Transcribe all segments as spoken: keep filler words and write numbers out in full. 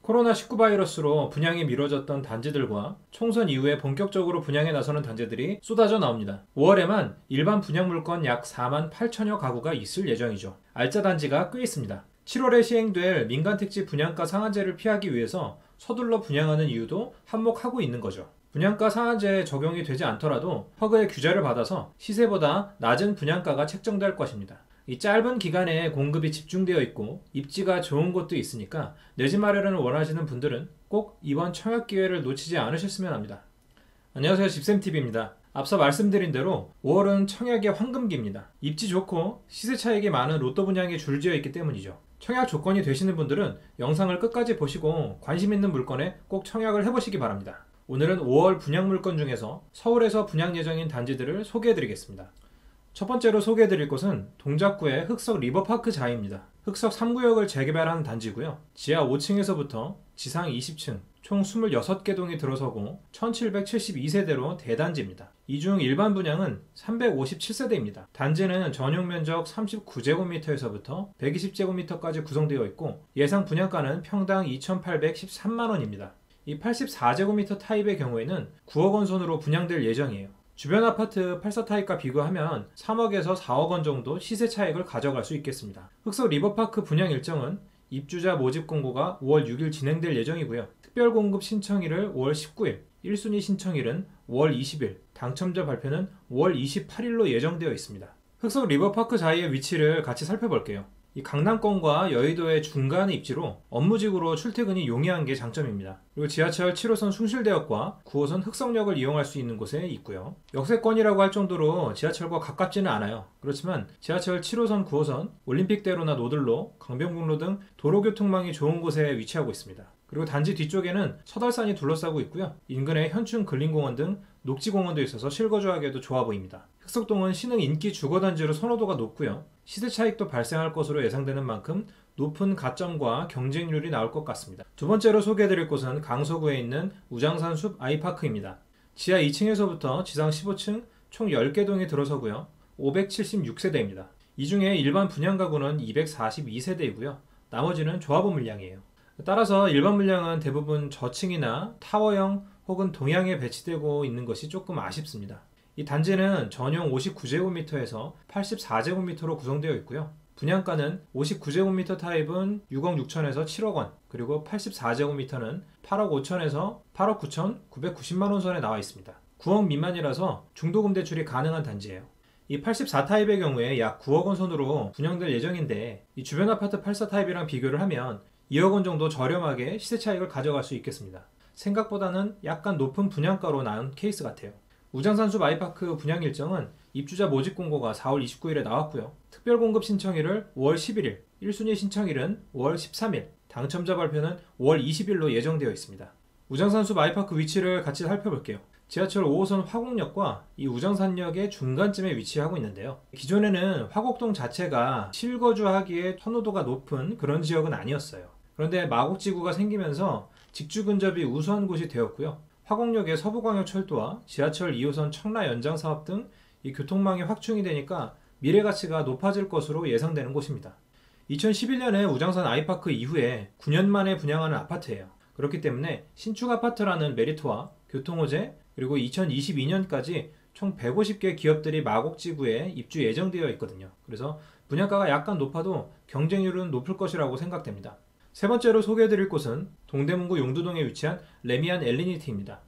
코로나십구 바이러스로 분양이 미뤄졌던 단지들과 총선 이후에 본격적으로 분양에 나서는 단지들이 쏟아져 나옵니다. 오월에만 일반 분양 물건 약 사만 팔천여 가구가 있을 예정이죠. 알짜 단지가 꽤 있습니다. 칠월에 시행될 민간택지 분양가 상한제를 피하기 위해서 서둘러 분양하는 이유도 한몫하고 있는 거죠. 분양가 상한제 적용이 되지 않더라도 허그의 규제를 받아서 시세보다 낮은 분양가가 책정될 것입니다. 이 짧은 기간에 공급이 집중되어 있고 입지가 좋은 곳도 있으니까 내 집 마련을 원하시는 분들은 꼭 이번 청약 기회를 놓치지 않으셨으면 합니다. 안녕하세요, 집샘티비입니다. 앞서 말씀드린 대로 오월은 청약의 황금기입니다. 입지 좋고 시세 차익이 많은 로또 분양이 줄지어 있기 때문이죠. 청약 조건이 되시는 분들은 영상을 끝까지 보시고 관심 있는 물건에 꼭 청약을 해보시기 바랍니다. 오늘은 오월 분양 물건 중에서 서울에서 분양 예정인 단지들을 소개해드리겠습니다. 첫 번째로 소개해드릴 곳은 동작구의 흑석 리버파크 자이입니다. 흑석 삼 구역을 재개발한 단지고요. 지하 오 층에서부터 지상 이십 층, 총 이십육 개 동이 들어서고 천칠백칠십이 세대로 대단지입니다. 이 중 일반 분양은 삼백오십칠 세대입니다. 단지는 전용 면적 삼십구 제곱미터에서부터 백이십 제곱미터까지 구성되어 있고 예상 분양가는 평당 이천팔백십삼만 원입니다. 이 팔십사 제곱미터 타입의 경우에는 구억 원 선으로 분양될 예정이에요. 주변 아파트 팔사 타입과 비교하면 삼억에서 사억 원 정도 시세 차익을 가져갈 수 있겠습니다. 흑석 리버파크 분양 일정은 입주자 모집 공고가 오월 육일 진행될 예정이고요. 특별공급 신청일을 오월 십구일, 일 순위 신청일은 오월 이십일, 당첨자 발표는 오월 이십팔일로 예정되어 있습니다. 흑석 리버파크 자이의 위치를 같이 살펴볼게요. 이 강남권과 여의도의 중간의 입지로 업무직으로 출퇴근이 용이한 게 장점입니다. 그리고 지하철 칠 호선 숭실대역과 구 호선 흑석역을 이용할 수 있는 곳에 있고요. 역세권이라고 할 정도로 지하철과 가깝지는 않아요. 그렇지만 지하철 칠 호선, 구 호선, 올림픽대로나 노들로, 강변북로 등 도로교통망이 좋은 곳에 위치하고 있습니다. 그리고 단지 뒤쪽에는 설월산이 둘러싸고 있고요. 인근에 현충 근린공원 등 녹지공원도 있어서 실거주하기에도 좋아 보입니다. 흑석동은 신흥 인기 주거단지로 선호도가 높고요. 시세 차익도 발생할 것으로 예상되는 만큼 높은 가점과 경쟁률이 나올 것 같습니다. 두 번째로 소개해드릴 곳은 강서구에 있는 우장산 숲 아이파크입니다. 지하 이 층에서부터 지상 십오 층 총 열 개 동이 들어서고요. 오백칠십육 세대입니다. 이 중에 일반 분양 가구는 이백사십이 세대이고요. 나머지는 조합원 물량이에요. 따라서 일반 물량은 대부분 저층이나 타워형 혹은 동향에 배치되고 있는 것이 조금 아쉽습니다. 이 단지는 전용 오십구 제곱미터에서 팔십사 제곱미터로 구성되어 있고요. 분양가는 오십구 제곱미터 타입은 육억 육천에서 칠억 원, 그리고 팔십사 제곱미터는 팔억 오천에서 팔억 구천구백구십만 원 선에 나와 있습니다. 구억 미만이라서 중도금 대출이 가능한 단지예요. 이 팔십사 타입의 경우에 약 구억 원 선으로 분양될 예정인데 이 주변 아파트 팔십사 타입이랑 비교를 하면 이억 원 정도 저렴하게 시세 차익을 가져갈 수 있겠습니다. 생각보다는 약간 높은 분양가로 나온 케이스 같아요. 우장산숲 아이파크 분양 일정은 입주자 모집 공고가 사월 이십구일에 나왔고요. 특별공급 신청일을 오월 십일일, 일 순위 신청일은 오월 십삼일, 당첨자 발표는 오월 이십일로 예정되어 있습니다. 우장산숲 아이파크 위치를 같이 살펴볼게요. 지하철 오 호선 화곡역과 이 우장산역의 중간쯤에 위치하고 있는데요. 기존에는 화곡동 자체가 실거주하기에 선호도가 높은 그런 지역은 아니었어요. 그런데 마곡지구가 생기면서 직주 근접이 우수한 곳이 되었고요. 화곡역의 서부광역철도와 지하철 이 호선 청라 연장 사업 등 이 교통망이 확충이 되니까 미래 가치가 높아질 것으로 예상되는 곳입니다. 이천십일 년에 우장산 아이파크 이후에 구 년 만에 분양하는 아파트예요. 그렇기 때문에 신축 아파트라는 메리트와 교통호재, 그리고 이천이십이 년까지 총 백오십 개 기업들이 마곡지구에 입주 예정되어 있거든요. 그래서 분양가가 약간 높아도 경쟁률은 높을 것이라고 생각됩니다. 세 번째로 소개해드릴 곳은 동대문구 용두동에 위치한 레미안 엘리니티입니다.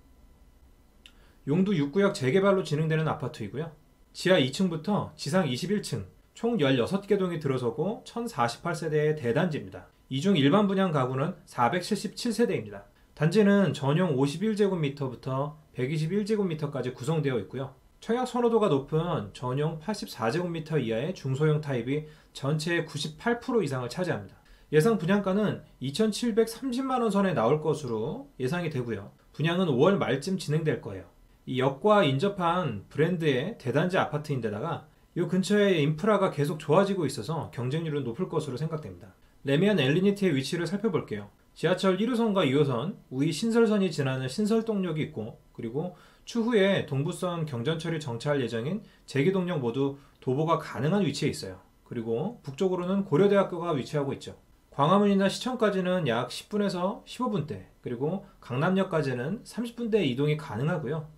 용두 육 구역 재개발로 진행되는 아파트이고요. 지하 이 층부터 지상 이십일 층 총 열여섯 개 동이 들어서고 천사십팔 세대의 대단지입니다. 이 중 일반 분양 가구는 사백칠십칠 세대입니다. 단지는 전용 오십일 제곱미터부터 백이십일 제곱미터까지 구성되어 있고요. 청약 선호도가 높은 전용 팔십사 제곱미터 이하의 중소형 타입이 전체의 구십팔 퍼센트 이상을 차지합니다. 예상 분양가는 이천칠백삼십만 원 선에 나올 것으로 예상이 되고요. 분양은 오월 말쯤 진행될 거예요. 이 역과 인접한 브랜드의 대단지 아파트인데다가 이 근처에 인프라가 계속 좋아지고 있어서 경쟁률은 높을 것으로 생각됩니다. 레미안 엘리니티의 위치를 살펴볼게요. 지하철 일 호선과 이 호선, 우이 신설선이 지나는 신설동역이 있고, 그리고 추후에 동부선 경전철이 정차할 예정인 제기동역 모두 도보가 가능한 위치에 있어요. 그리고 북쪽으로는 고려대학교가 위치하고 있죠. 광화문이나 시청까지는 약 십 분에서 십오 분대, 그리고 강남역까지는 삼십 분대 이동이 가능하고요.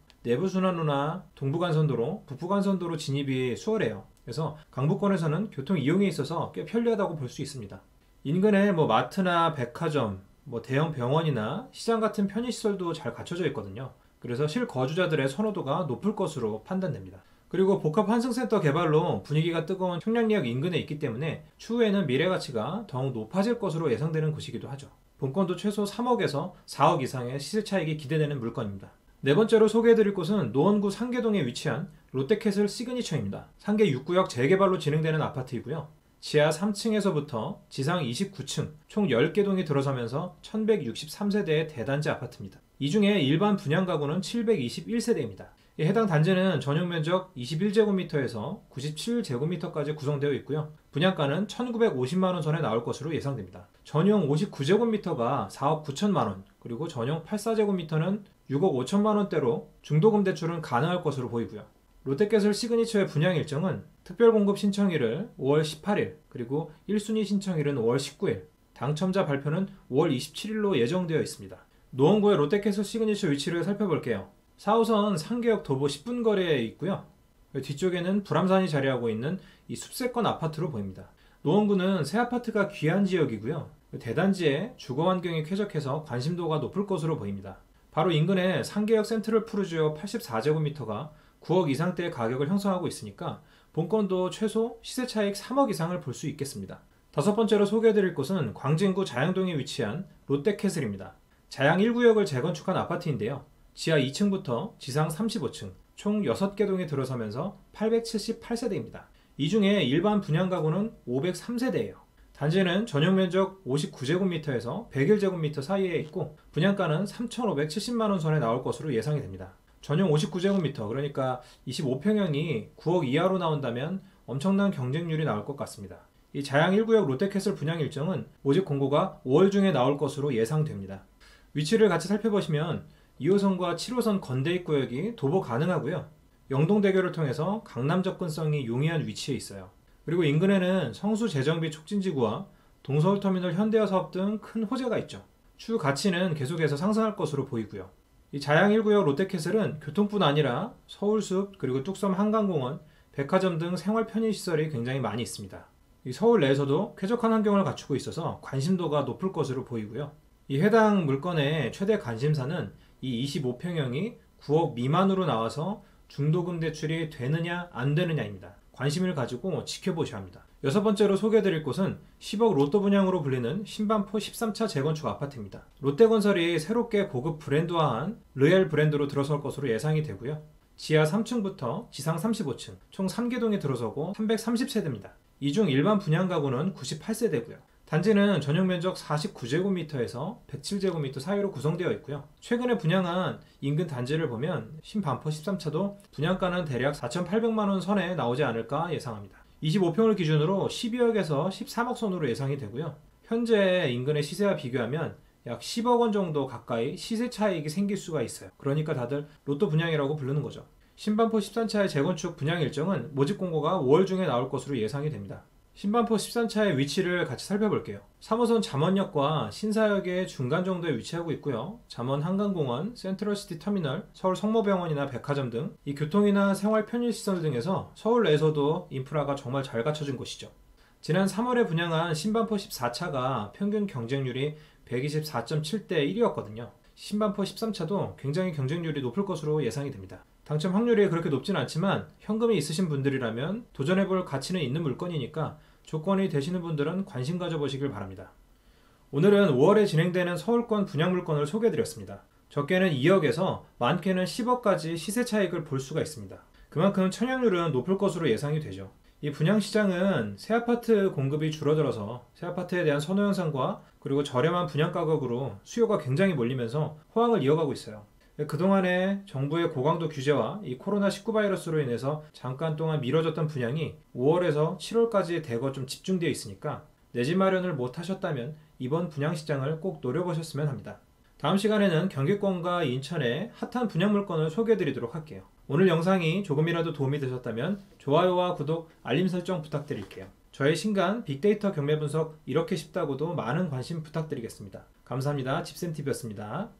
내부순환로나 동부간선도로, 북부간선도로 진입이 수월해요. 그래서 강북권에서는 교통 이용에 있어서 꽤 편리하다고 볼 수 있습니다. 인근에 뭐 마트나 백화점, 뭐 대형 병원이나 시장 같은 편의시설도 잘 갖춰져 있거든요. 그래서 실거주자들의 선호도가 높을 것으로 판단됩니다. 그리고 복합환승센터 개발로 분위기가 뜨거운 청량리역 인근에 있기 때문에 추후에는 미래가치가 더욱 높아질 것으로 예상되는 곳이기도 하죠. 본건도 최소 삼억에서 사억 이상의 시세 차익이 기대되는 물건입니다. 네 번째로 소개해드릴 곳은 노원구 상계동에 위치한 롯데캐슬 시그니처입니다. 상계 육 구역 재개발로 진행되는 아파트이고요. 지하 삼 층에서부터 지상 이십구 층 총 열 개 동이 들어서면서 천백육십삼 세대의 대단지 아파트입니다. 이 중에 일반 분양 가구는 칠백이십일 세대입니다. 해당 단지는 전용 면적 이십일 제곱미터에서 구십칠 제곱미터까지 구성되어 있고요. 분양가는 천구백오십만 원 선에 나올 것으로 예상됩니다. 전용 오십구 제곱미터가 사억 구천만 원, 그리고 전용 팔십사 제곱미터는 육억 오천만 원대로 중도금 대출은 가능할 것으로 보이고요. 롯데캐슬 시그니처의 분양 일정은 특별공급 신청일을 오월 십팔일, 그리고 일 순위 신청일은 오월 십구일, 당첨자 발표는 오월 이십칠일로 예정되어 있습니다. 노원구의 롯데캐슬 시그니처 위치를 살펴볼게요. 사 호선 상계역 도보 십 분 거리에 있고요. 뒤쪽에는 불암산이 자리하고 있는 이 숲세권 아파트로 보입니다. 노원구는 새 아파트가 귀한 지역이고요. 대단지에 주거 환경이 쾌적해서 관심도가 높을 것으로 보입니다. 바로 인근에 상계역 센트럴 푸르지오 팔십사 제곱미터가 구억 이상대의 가격을 형성하고 있으니까 본건도 최소 시세 차익 삼억 이상을 볼 수 있겠습니다. 다섯 번째로 소개해드릴 곳은 광진구 자양동에 위치한 롯데캐슬입니다. 자양 일 구역을 재건축한 아파트인데요. 지하 이 층부터 지상 삼십오 층, 총 여섯 개 동이 들어서면서 팔백칠십팔 세대입니다. 이 중에 일반 분양 가구는 오백삼 세대예요. 단지는 전용 면적 오십구 제곱미터에서 백일 제곱미터 사이에 있고 분양가는 삼천오백칠십만 원 선에 나올 것으로 예상이 됩니다. 전용 오십구 제곱미터, 그러니까 이십오 평형이 구억 이하로 나온다면 엄청난 경쟁률이 나올 것 같습니다. 이 자양 일 구역 롯데캐슬 분양 일정은 모집 공고가 오월 중에 나올 것으로 예상됩니다. 위치를 같이 살펴보시면 이 호선과 칠 호선 건대입구역이 도보 가능하고요. 영동대교를 통해서 강남 접근성이 용이한 위치에 있어요. 그리고 인근에는 성수 재정비 촉진지구와 동서울터미널 현대화 사업 등 큰 호재가 있죠. 추후 가치는 계속해서 상승할 것으로 보이고요. 이 자양 일 구역 롯데캐슬은 교통뿐 아니라 서울숲, 그리고 뚝섬 한강공원, 백화점 등 생활 편의시설이 굉장히 많이 있습니다. 이 서울 내에서도 쾌적한 환경을 갖추고 있어서 관심도가 높을 것으로 보이고요. 이 해당 물건의 최대 관심사는 이 이십오 평형이 구억 미만으로 나와서 중도금 대출이 되느냐 안 되느냐입니다. 관심을 가지고 지켜보셔야 합니다. 여섯 번째로 소개해드릴 곳은 십억 로또 분양으로 불리는 신반포 십삼 차 재건축 아파트입니다. 롯데건설이 새롭게 고급 브랜드화한 르엘 브랜드로 들어설 것으로 예상이 되고요. 지하 삼 층부터 지상 삼십오 층, 총 세 개 동이 들어서고 삼백삼십 세대입니다. 이 중 일반 분양 가구는 구십팔 세대고요. 단지는 전용 면적 사십구 제곱미터에서 백칠 제곱미터 사이로 구성되어 있고요. 최근에 분양한 인근 단지를 보면 신반포 십삼 차도 분양가는 대략 사천팔백만 원 선에 나오지 않을까 예상합니다. 이십오 평을 기준으로 십이억에서 십삼억 선으로 예상이 되고요. 현재 인근의 시세와 비교하면 약 십억 원 정도 가까이 시세 차익이 생길 수가 있어요. 그러니까 다들 로또 분양이라고 부르는 거죠. 신반포 십삼 차의 재건축 분양 일정은 모집 공고가 오월 중에 나올 것으로 예상이 됩니다. 신반포 십삼 차의 위치를 같이 살펴볼게요. 삼 호선 잠원역과 신사역의 중간 정도에 위치하고 있고요. 잠원 한강공원, 센트럴시티 터미널, 서울 성모병원이나 백화점 등 이 교통이나 생활 편의시설 등에서 서울 내에서도 인프라가 정말 잘 갖춰진 곳이죠. 지난 삼월에 분양한 신반포 십사 차가 평균 경쟁률이 백이십사 점 칠 대 일이었거든요. 신반포 십삼 차도 굉장히 경쟁률이 높을 것으로 예상이 됩니다. 당첨 확률이 그렇게 높진 않지만 현금이 있으신 분들이라면 도전해볼 가치는 있는 물건이니까 조건이 되시는 분들은 관심 가져보시길 바랍니다. 오늘은 오월에 진행되는 서울권 분양 물건을 소개해드렸습니다. 적게는 이억에서 많게는 십억까지 시세 차익을 볼 수가 있습니다. 그만큼 청약률은 높을 것으로 예상이 되죠. 이 분양시장은 새 아파트 공급이 줄어들어서 새 아파트에 대한 선호 현상과 그리고 저렴한 분양 가격으로 수요가 굉장히 몰리면서 호황을 이어가고 있어요. 그동안에 정부의 고강도 규제와 이 코로나 십구 바이러스로 인해서 잠깐 동안 미뤄졌던 분양이 오월에서 칠월까지 대거 좀 집중되어 있으니까 내 집 마련을 못 하셨다면 이번 분양시장을 꼭 노려보셨으면 합니다. 다음 시간에는 경기권과 인천의 핫한 분양 물건을 소개해드리도록 할게요. 오늘 영상이 조금이라도 도움이 되셨다면 좋아요와 구독, 알림 설정 부탁드릴게요. 저의 신간 빅데이터 경매 분석 이렇게 쉽다고도 많은 관심 부탁드리겠습니다. 감사합니다. 집샘티비였습니다.